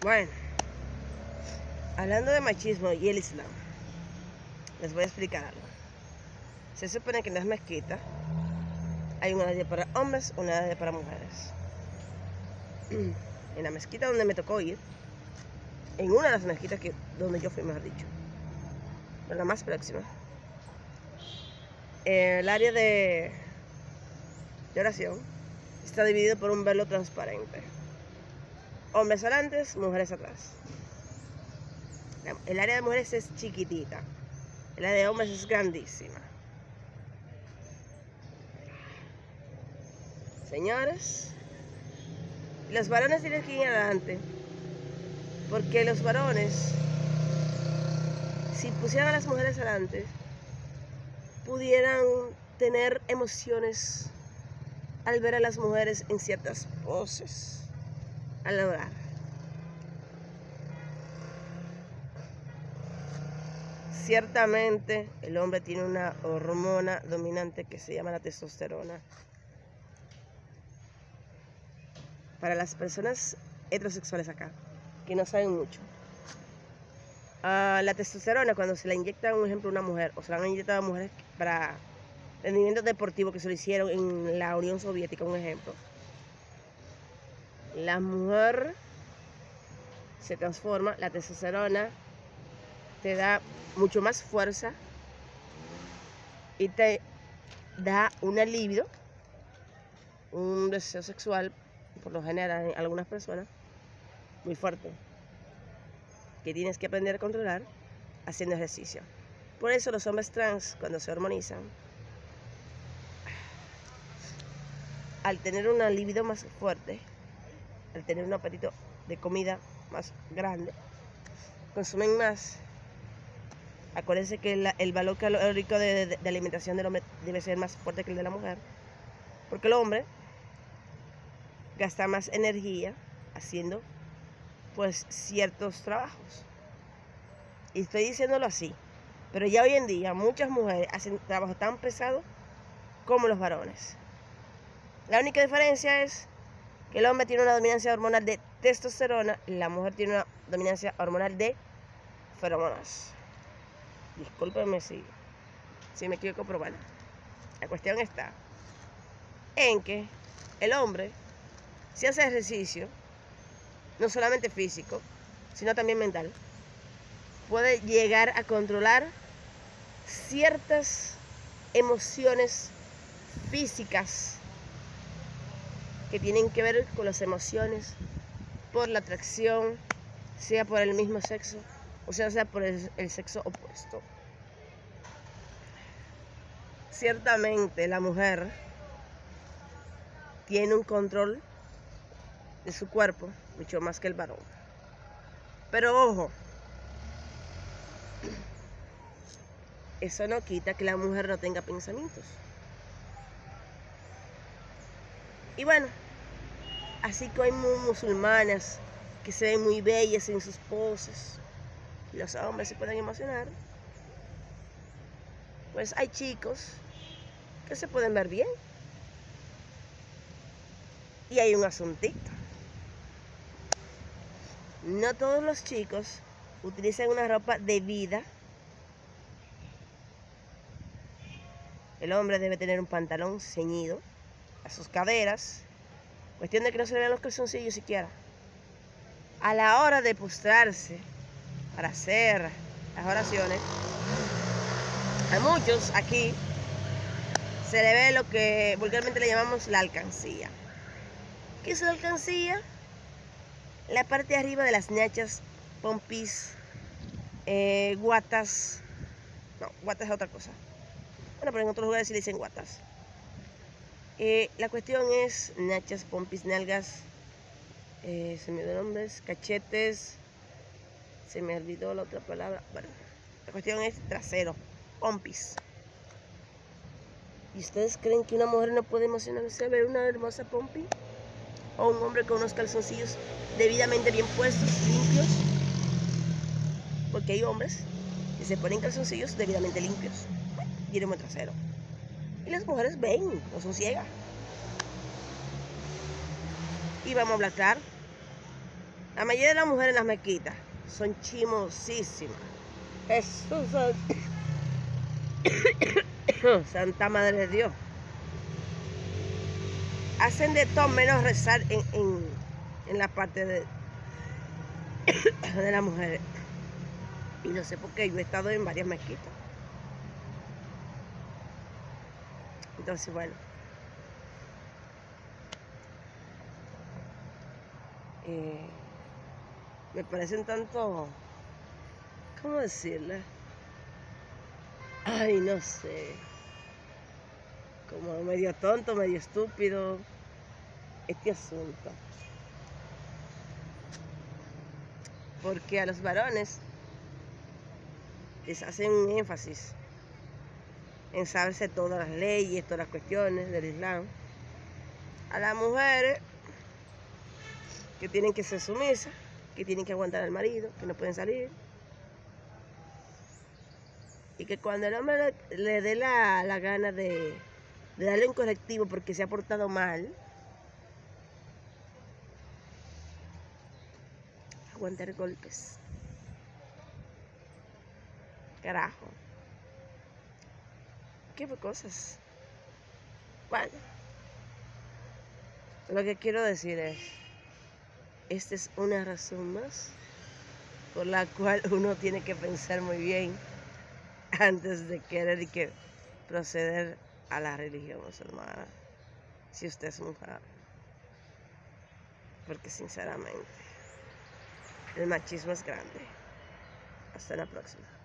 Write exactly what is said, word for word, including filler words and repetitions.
Bueno, hablando de machismo y el Islam, les voy a explicar algo. Se supone que en las mezquitas hay una área para hombres, una área para mujeres. En la mezquita donde me tocó ir, en una de las mezquitas que, donde yo fui, mejor dicho, pero la más próxima, el área de, de oración está dividido por un velo transparente. Hombres adelante, mujeres atrás. El área de mujeres es chiquitita, el área de hombres es grandísima. Señores, los varones tienen que ir adelante, porque los varones, si pusieran a las mujeres adelante, pudieran tener emociones al ver a las mujeres en ciertas poses al orar. Ciertamente el hombre tiene una hormona dominante que se llama la testosterona. Para las personas heterosexuales acá, que no saben mucho, uh, la testosterona, cuando se la inyecta, un ejemplo, a una mujer, o se la han inyectado a mujeres para rendimiento deportivo, que se lo hicieron en la Unión Soviética, un ejemplo, la mujer se transforma, la testosterona te da mucho más fuerza y te da un alivio, un deseo sexual, por lo general en algunas personas, muy fuerte, que tienes que aprender a controlar haciendo ejercicio. Por eso los hombres trans, cuando se hormonizan, al tener una libido más fuerte, al tener un apetito de comida más grande, consumen más. Acuérdense que la, el valor calórico de, de, de alimentación del hombre debe ser más fuerte que el de la mujer, porque el hombre gasta más energía haciendo pues ciertos trabajos. Y estoy diciéndolo así, pero ya hoy en día muchas mujeres hacen trabajo tan pesado como los varones. La única diferencia es que el hombre tiene una dominancia hormonal de testosterona y la mujer tiene una dominancia hormonal de feromonas. Discúlpenme si, si me equivoco, pero bueno, la cuestión está en que el hombre, si hace ejercicio, no solamente físico, sino también mental, puede llegar a controlar ciertas emociones físicas que tienen que ver con las emociones, por la atracción, sea por el mismo sexo, o sea, sea por el, el sexo opuesto. Ciertamente la mujer tiene un control de su cuerpo mucho más que el varón. Pero ojo, eso no quita que la mujer no tenga pensamientos. Y bueno, así que hay musulmanas que se ven muy bellas en sus poses, y los hombres se pueden emocionar, pues hay chicos que se pueden ver bien. Y hay un asuntito. No todos los chicos utilizan una ropa debida. El hombre debe tener un pantalón ceñido a sus caderas, cuestión de que no se le vean los calzoncillos siquiera. A la hora de postrarse para hacer las oraciones, a muchos aquí se le ve lo que vulgarmente le llamamos la alcancía. ¿Qué es la alcancía? La parte de arriba de las ñachas, pompis, eh, guatas. No, guatas es otra cosa. Bueno, pero en otros lugares sí le dicen guatas. Eh, la cuestión es ñachas, pompis, nalgas, eh, se me olvidó nombres, cachetes, se me olvidó la otra palabra. Bueno, la cuestión es trasero, pompis. ¿Y ustedes creen que una mujer no puede emocionarse a ver una hermosa pompi? ¿O un hombre con unos calzoncillos debidamente bien puestos, limpios? Porque hay hombres que se ponen calzoncillos debidamente limpios. Tienen buen trasero. Y las mujeres ven, no son ciegas. Y vamos a hablar claro. La mayoría de las mujeres en las mezquitas son chimosísimas. Jesús, Santa Madre de Dios. Hacen de todo menos rezar en, en, en la parte de, de las mujeres. Y no sé por qué, yo he estado en varias mezquitas. Entonces, bueno. Eh, me parece un tanto, ¿cómo decirle? Ay, no sé. Como medio tonto, medio estúpido este asunto. Porque a los varones les hacen un énfasis en saberse todas las leyes, todas las cuestiones del Islam. A las mujeres, que tienen que ser sumisas, que tienen que aguantar al marido, que no pueden salir. Y que cuando el hombre le, le dé la, la gana de, de darle un correctivo porque se ha portado mal, aguantar golpes. Carajo. ¿Qué cosas? Bueno, lo que quiero decir es, esta es una razón más por la cual uno tiene que pensar muy bien antes de querer y que proceder a la religión musulmana, si usted es mujer. Porque sinceramente, el machismo es grande. Hasta la próxima.